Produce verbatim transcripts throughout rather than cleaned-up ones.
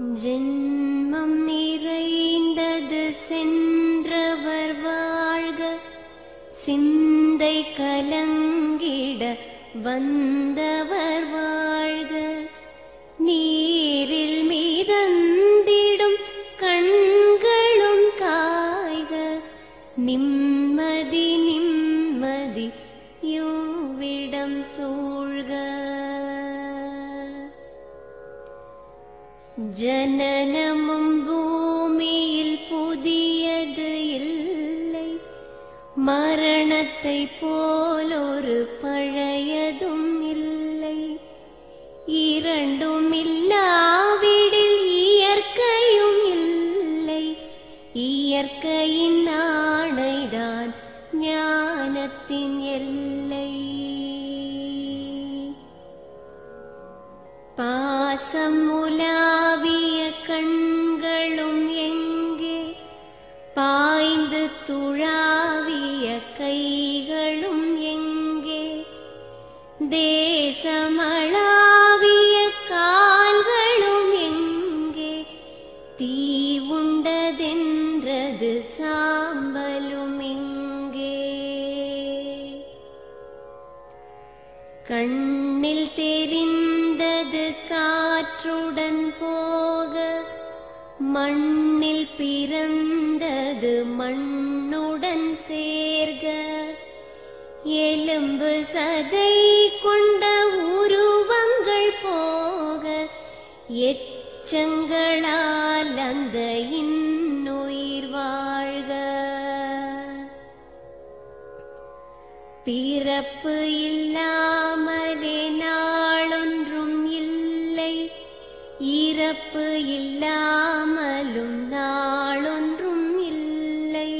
ஜென்மம் நிறைந்தது சென்றவர் வாழ்க, சிந்தை கலங்கிட வந்தவர் வாழ்க. நீரில் மிதந்திடும் கண்களும் காய்க, நிம்மதி நிம்மதி யோவிடம் சூழ்க. ஜனனமும் பூமியில் புதியது இல்லை, மரணத்தை போலொரு பழையதும் இல்லை. இரண்டும் இல்லாவிடில் இயற்கையும் இல்லை, இயற்கையின் ஆணைதான் ஞானத்தின் எல்லை. பாசம் உலாவிய கண்களும் எங்கே, பாய்ந்து துழாவிய கைகளும் எங்கே, தேசமளாவிய கால்களும் எங்கே, தீ உண்டதென்றது சாம்பலும் எங்கே. கண்ணில் தெரிந்தது காற்றுடன் போக, மண்ணில் பிறந்தது மண்ணுடன் சேர்க. எலும்பு சதை கொண்ட உருவங்கள் போக, எச்சங்களால் அந்த இன்னுயிர் வாழ்க. பிறப்பு இல்லாமலே நாளொன்றும் இல்லை, இறப்பு இல்லாமலும் நாளொன்றும் இல்லை.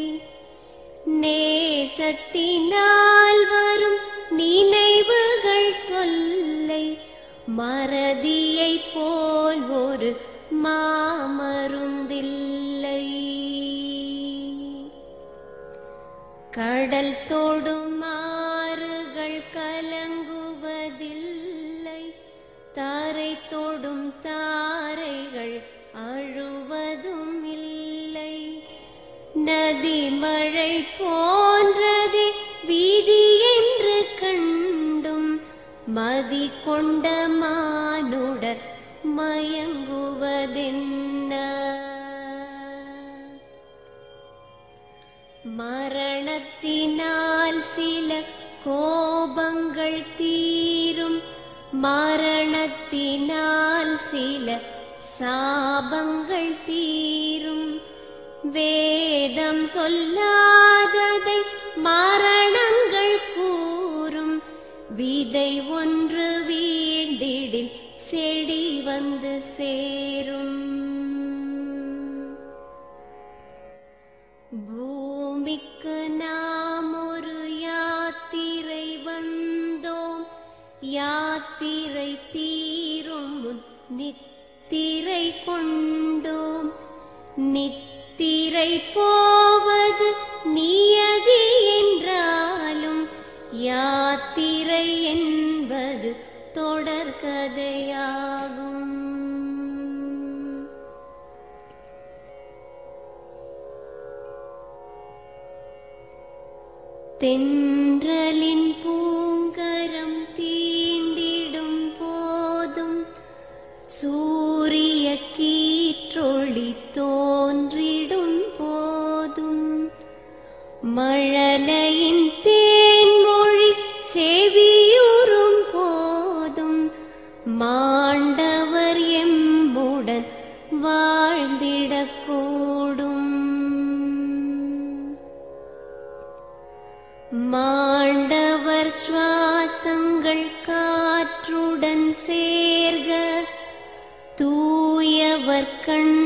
நேசத்தினால் வரும் நினைவுகள் தொல்லை, மறதியை போல் ஒரு மாமருந்தில்லை. கடல் தொடும் ஆறுகள் கலங்குவதில்லை, தாரை தொடும் தாரைகள் அழுவதும் இல்லை. நதி மழை போன்றதே வீதி என்று கண்டும், மதி கொண்ட மானுடர் மயங்குவதென்ன. மரணத்தினால் சில கோபங்கள் தீரும், மரணத்தினால் சில சாபங்கள் தீரும். வேதம் சொல்லாததை மரணங்கள் கூறும், விதை ஒன்று வீண்டிடில் செடி வந்து சேரும். பூமிக்கு நாம் ஒரு யாத்திரை வந்தோம், யாத்திரை தீரும் முன் நித்திரை கொண்டோம். நித்திரை போவது நியதி என்றாலும், யாத்திரை என்பது தொடர்கதையாகும். தென்றலின் பூங்கரம் தீண்டிடும் போதும், சூரிய கீற்றொளி தோன்றிடும் போதும், மழலையின் தேன்மொழி செவியுறும் போதும், மாண்டவர் எம்முடன் வாழ்ந்திடக்கூடும். மாண்டவர் சுவாசங்கள் காற்றுடன் சேர்க, தூயவர் கண்